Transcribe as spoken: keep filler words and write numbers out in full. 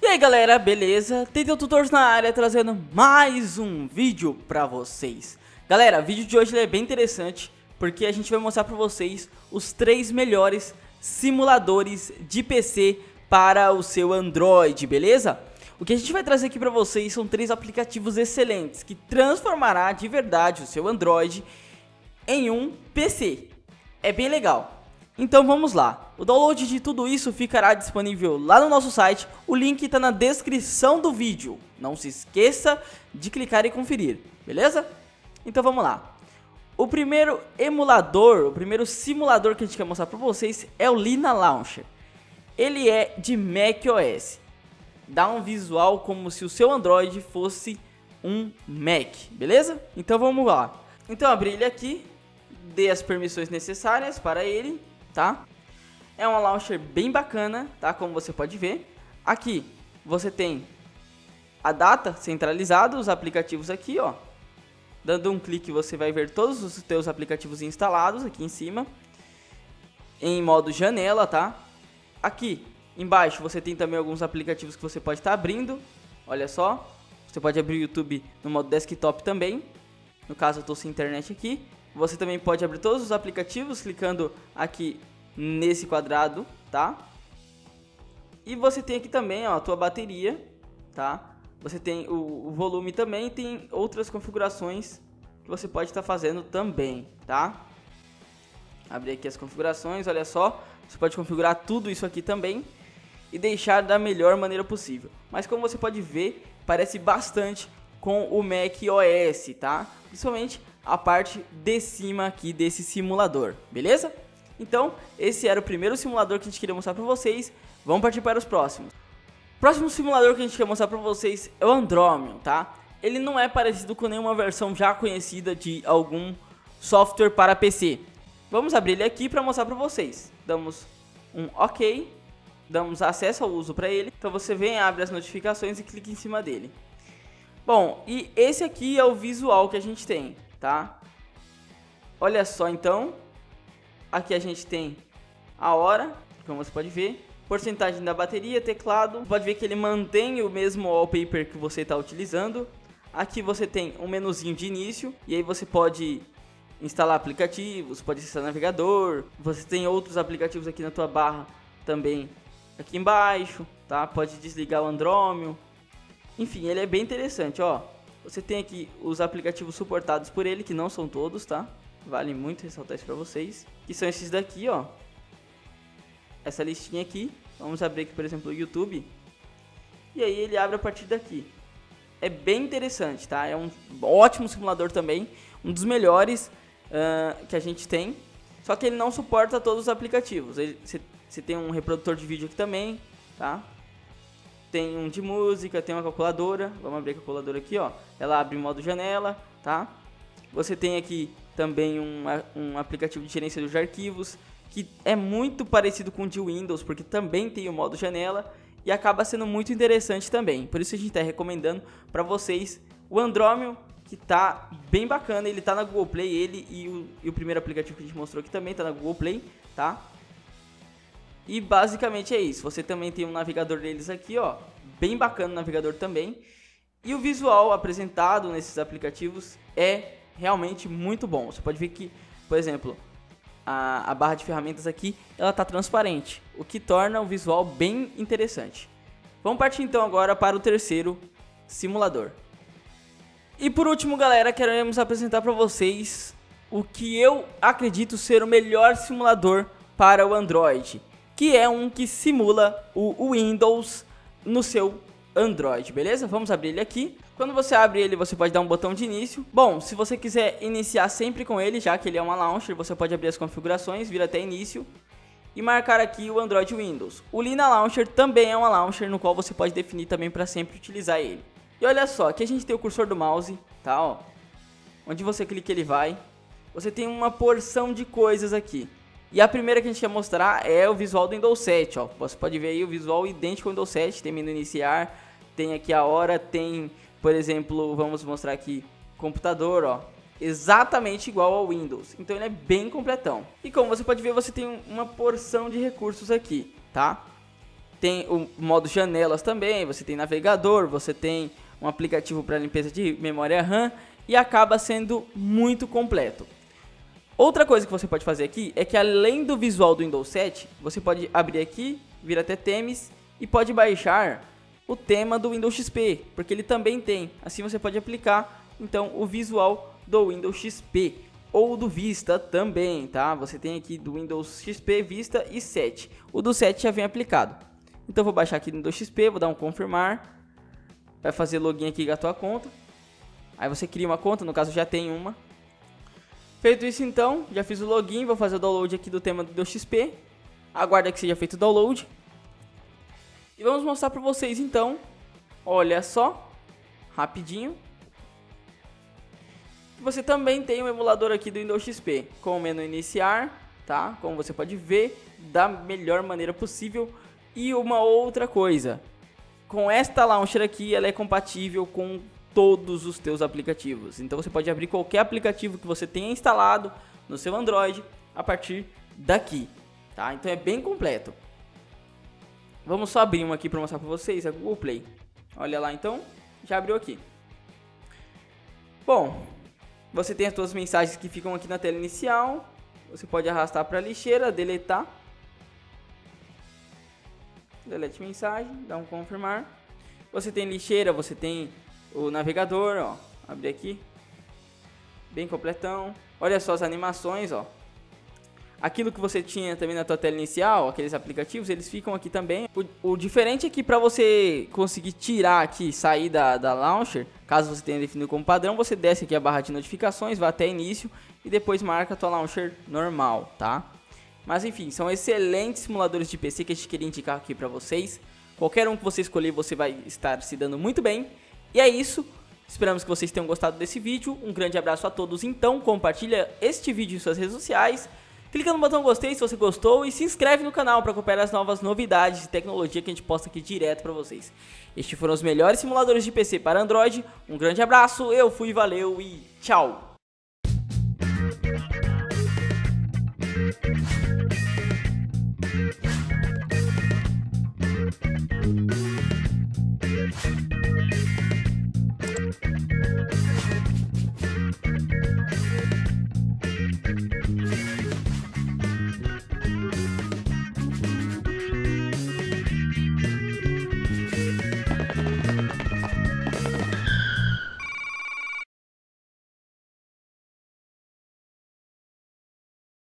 E aí galera, beleza? Tentei Tutores na área trazendo mais um vídeo pra vocês. Galera, o vídeo de hoje é bem interessante porque a gente vai mostrar pra vocês os três melhores simuladores de P C para o seu Android, beleza? O que a gente vai trazer aqui pra vocês são três aplicativos excelentes que transformará de verdade o seu Android em um P C. É bem legal. Então vamos lá, o download de tudo isso ficará disponível lá no nosso site, o link está na descrição do vídeo, não se esqueça de clicar e conferir, beleza? Então vamos lá, o primeiro emulador, o primeiro simulador que a gente quer mostrar para vocês é o Lina Launcher. Ele é de macOS, dá um visual como se o seu Android fosse um Mac, beleza? Então vamos lá, então abri ele aqui, dê as permissões necessárias para ele. Tá? É um launcher bem bacana, tá? Como você pode ver. Aqui você tem a data centralizada, os aplicativos aqui, ó. Dando um clique você vai ver todos os teus aplicativos instalados aqui em cima. Em modo janela, tá? Aqui embaixo você tem também alguns aplicativos que você pode estar abrindo. Olha só. Você pode abrir o YouTube no modo desktop também. No caso eu estou sem internet aqui. Você também pode abrir todos os aplicativos clicando aqui nesse quadrado, tá? E você tem aqui também, ó, a tua bateria, tá? Você tem o, o volume também, tem outras configurações que você pode estar fazendo também, tá? Abrir aqui as configurações, olha só, você pode configurar tudo isso aqui também e deixar da melhor maneira possível. Mas como você pode ver, parece bastante com o macOS, tá? Principalmente a parte de cima aqui desse simulador, beleza? Então, esse era o primeiro simulador que a gente queria mostrar para vocês. Vamos partir para os próximos. O próximo simulador que a gente quer mostrar para vocês é o Andromion, tá? Ele não é parecido com nenhuma versão já conhecida de algum software para P C. Vamos abrir ele aqui para mostrar para vocês. Damos um OK, damos acesso ao uso para ele. Então você vem, abre as notificações e clica em cima dele. Bom, e esse aqui é o visual que a gente tem, tá? Olha só então, aqui a gente tem a hora, como você pode ver, porcentagem da bateria, teclado, você pode ver que ele mantém o mesmo wallpaper que você está utilizando. Aqui você tem um menuzinho de início, e aí você pode instalar aplicativos, pode acessar navegador, você tem outros aplicativos aqui na tua barra também aqui embaixo, tá? Pode desligar o Andromion, enfim, ele é bem interessante, ó. Você tem aqui os aplicativos suportados por ele, que não são todos, tá? Vale muito ressaltar isso pra vocês. Que são esses daqui, ó. Essa listinha aqui. Vamos abrir aqui, por exemplo, o YouTube. E aí ele abre a partir daqui. É bem interessante, tá? É um ótimo simulador também. Um dos melhores uh, que a gente tem. Só que ele não suporta todos os aplicativos. Você tem um reprodutor de vídeo aqui também, tá? Tem um de música, tem uma calculadora. Vamos abrir a calculadora aqui, ó. Ela abre em modo janela, tá? Você tem aqui também um, um aplicativo de gerência dos arquivos, que é muito parecido com o de Windows, porque também tem o modo janela e acaba sendo muito interessante também. Por isso a gente está recomendando para vocês o Andromion, que tá bem bacana. Ele tá na Google Play, ele e o, e o primeiro aplicativo que a gente mostrou aqui também tá na Google Play, tá? E basicamente é isso. Você também tem um navegador deles aqui, ó, bem bacana o navegador também. E o visual apresentado nesses aplicativos é realmente muito bom. Você pode ver que, por exemplo, a, a barra de ferramentas aqui, ela tá transparente, o que torna o visual bem interessante. Vamos partir então agora para o terceiro simulador. E por último, galera, queremos apresentar para vocês o que eu acredito ser o melhor simulador para o Android, que é um que simula o Windows no seu Android, beleza? Vamos abrir ele aqui. Quando você abre ele, você pode dar um botão de início. Bom, se você quiser iniciar sempre com ele, já que ele é uma launcher, você pode abrir as configurações, vir até início e marcar aqui o Android Windows. O Lina Launcher também é uma launcher no qual você pode definir também para sempre utilizar ele. E olha só, aqui a gente tem o cursor do mouse, tá, ó. Onde você clica ele vai. Você tem uma porção de coisas aqui. E a primeira que a gente quer mostrar é o visual do Windows sete, ó. Você pode ver aí o visual idêntico ao Windows sete, tem menu iniciar, tem aqui a hora, tem, por exemplo, vamos mostrar aqui, computador, ó. Exatamente igual ao Windows, então ele é bem completão. E como você pode ver, você tem uma porção de recursos aqui, tá? tem o modo janelas também, você tem navegador, você tem um aplicativo para limpeza de memória RAM e acaba sendo muito completo. Outra coisa que você pode fazer aqui é que além do visual do Windows sete, você pode abrir aqui, vir até temas e pode baixar o tema do Windows X P, porque ele também tem. Assim você pode aplicar então o visual do Windows X P ou do Vista também, tá? Você tem aqui do Windows X P, Vista e sete. O do sete já vem aplicado. Então vou baixar aqui no Windows X P, vou dar um confirmar. Vai fazer login aqui com a tua conta. Aí você cria uma conta, no caso já tem uma. Feito isso então, já fiz o login, vou fazer o download aqui do tema do Windows X P. Aguarda que seja feito o download. E vamos mostrar para vocês então. Olha só, rapidinho. Você também tem um emulador aqui do Windows X P com o menu iniciar, tá? Como você pode ver, da melhor maneira possível. E uma outra coisa, com esta launcher aqui, ela é compatível com todos os teus aplicativos. Então você pode abrir qualquer aplicativo que você tenha instalado no seu Android a partir daqui, tá? Então é bem completo. Vamos só abrir um aqui para mostrar para vocês, a Google Play. Olha lá então, já abriu aqui. Bom, você tem as suas mensagens que ficam aqui na tela inicial. Você pode arrastar para a lixeira, deletar. Delete mensagem, dá um confirmar. Você tem lixeira, você tem o navegador, ó. Abrir aqui. Bem completão. Olha só as animações, ó. Aquilo que você tinha também na tua tela inicial, aqueles aplicativos, eles ficam aqui também. O, o diferente é que para você conseguir tirar aqui, sair da, da launcher, caso você tenha definido como padrão, você desce aqui a barra de notificações, vai até início e depois marca a tua launcher normal, tá? Mas enfim, são excelentes simuladores de P C que a gente queria indicar aqui para vocês. Qualquer um que você escolher, você vai estar se dando muito bem. E é isso. Esperamos que vocês tenham gostado desse vídeo. Um grande abraço a todos. Então, compartilha este vídeo em suas redes sociais. Clica no botão gostei se você gostou e se inscreve no canal para acompanhar as novas novidades de tecnologia que a gente posta aqui direto para vocês. Estes foram os melhores simuladores de P C para Android. Um grande abraço, eu fui, valeu e tchau!